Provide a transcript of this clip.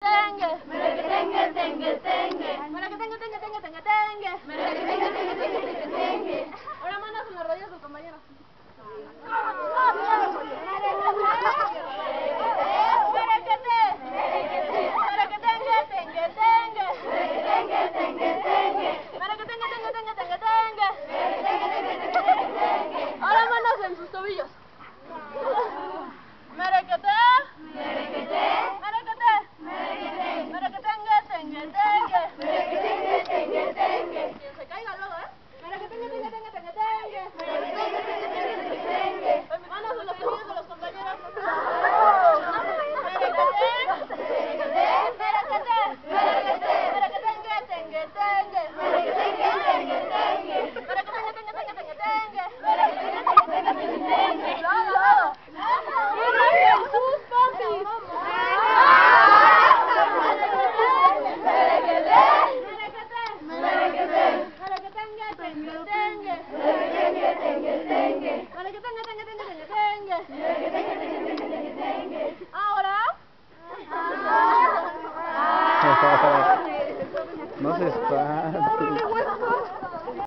Ahora manos en las rodillas del compañero. Ahora manos en sus tobillos. Quien se caiga luego, manos en los tobillos de los compañeros. No se espante.